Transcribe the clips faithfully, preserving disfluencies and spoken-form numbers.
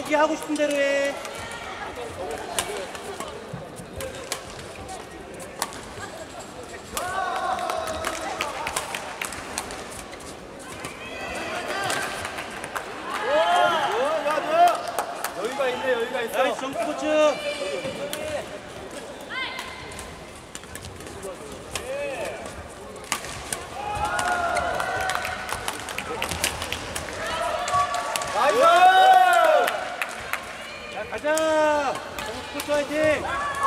오기 하고 싶은 대로 해. 여유가 있네, 여유가 있어. 나이스 정수 코치. 나이스! 자, 가자. 정수 코치 화이팅.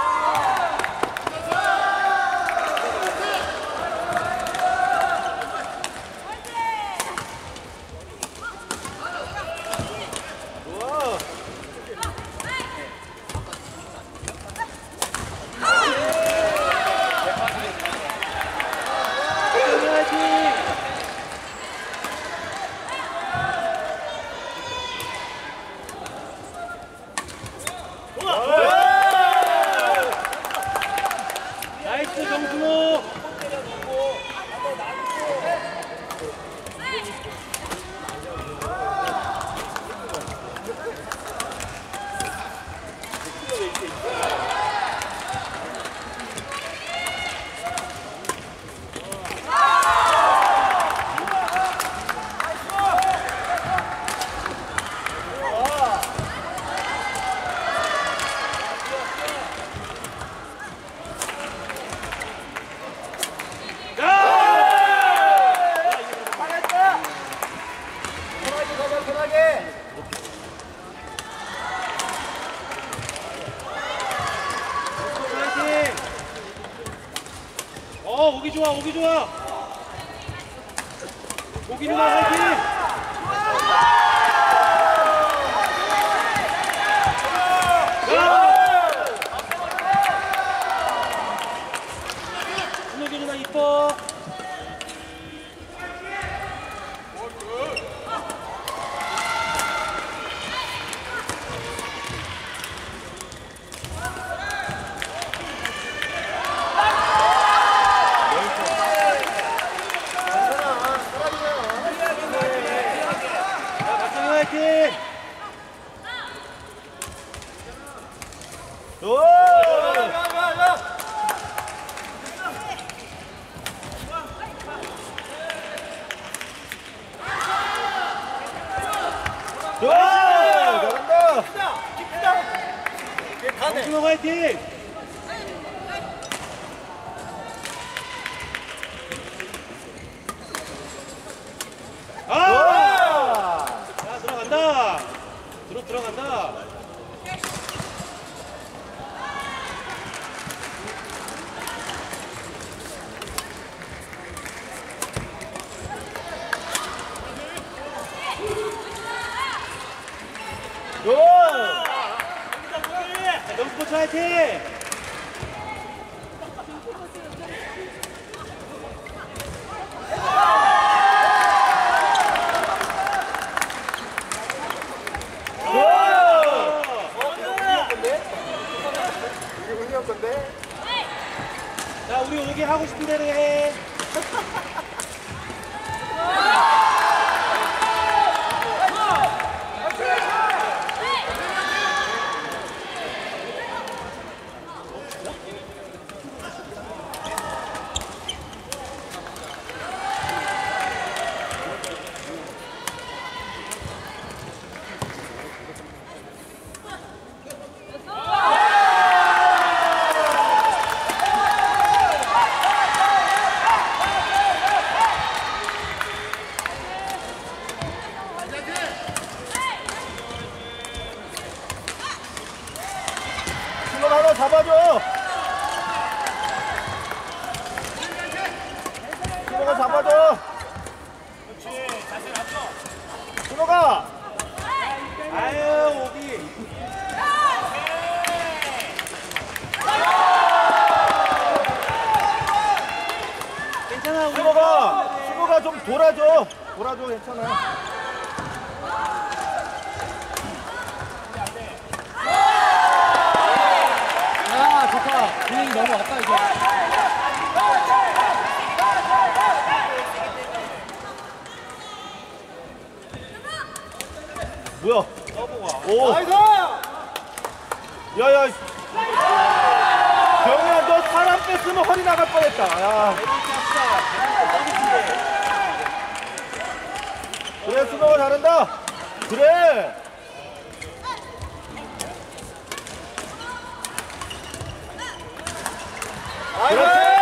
나이스 정순호. 어, 오기 좋아, 오기 좋아. 오기 좋아, 화이팅! 준혁이 누나 이뻐. 화이팅! 오! 야, 야, 야! 와! 잘한다! 정순호 화이팅! 아! 자, 들어간다. 들어 들어간다. 오! 자, 정스포츠 화이팅! 자, 우리 오기 하고 싶은 대로 해. 하나 잡아줘. 준호가 잡아줘. 그렇지. 자세 맞춰. 준호가. 아유, 오기. 괜찮아, 우리. 준호가. 준호가 좀 돌아줘. 돌아줘, 괜찮아. 분위기 너무 왔다 이거. 뭐야? 서브가. 오. 나이스! 야야. 경이야 너 사람 뺐으면 허리 나갈 뻔했다. 야. 그래 수노가 잘한다. 그래. 그렇지.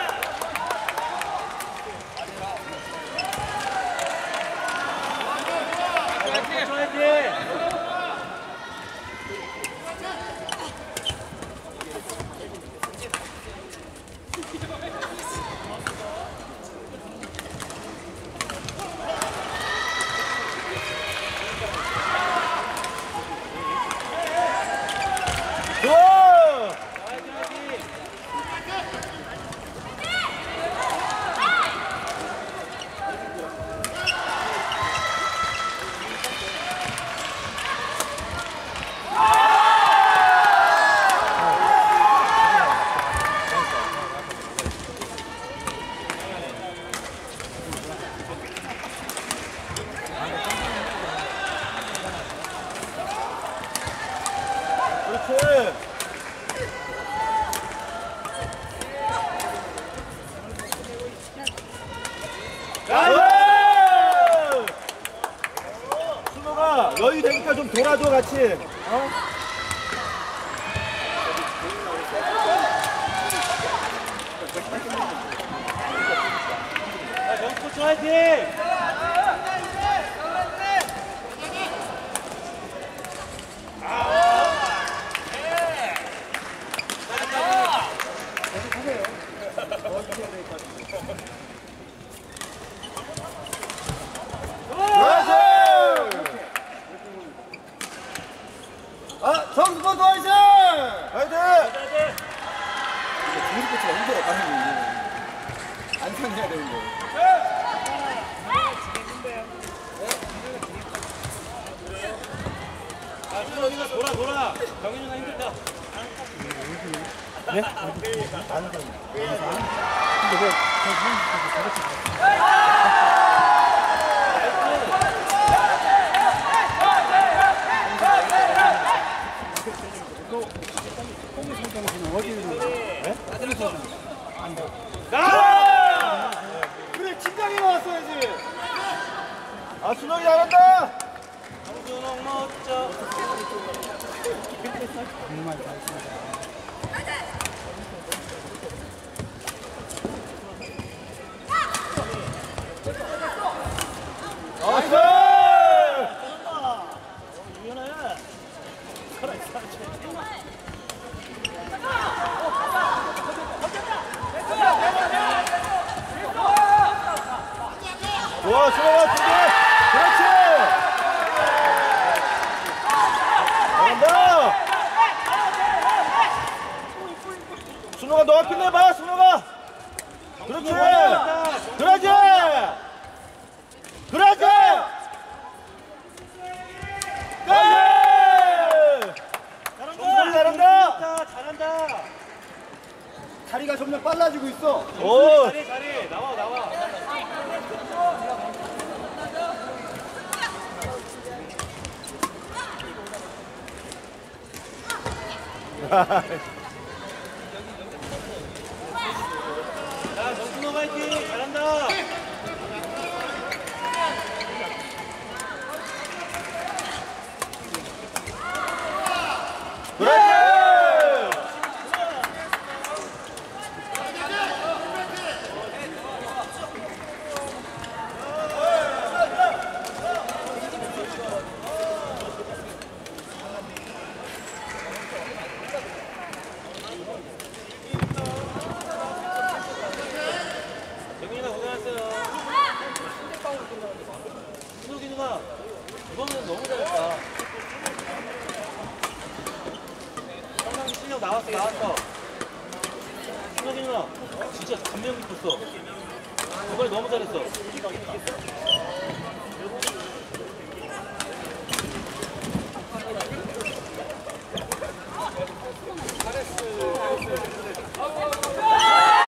좋아. 그렇지. 나이스! 순호가 여유 되니까 좀 돌아줘 같이. 어? 자, 정코치 화이팅! 아, 정수권 도와주세요! 화이팅! 정수 코치가 힘들어, 당연히. 안상해야 되는데. 자, 준호이가 돌아, 돌아. 정윤이가 힘들다. 네? 아는 사람. 근데 왜, 저 사람 저렇게 나! 그래, 진작에 나왔어야지! 아, 순호이 잘한다! 정준홍 멋져. 정말 잘했습니다. 나이스! 유연해. 좋아, 순호가 준비! 그렇지! 잘한다! 순호가 너 앞에 내봐, 순호가! 그렇지! 그렇지! 그렇지! 나이스! 정말 잘한다! 잘한다, 잘한다. 다리가 점점 빨라지고 있어. 오! 잘해, 잘해. 나와, 나와. 자, 정준호 화이팅! 잘한다. 그렇지! 재민이가 고생했어요. 신호기 누나, 이번엔 너무 잘했다. 성남 실력 나왔어, 나왔어. 신호기 누나, 진짜 감명 깊었어. 이번에 너무 잘했어.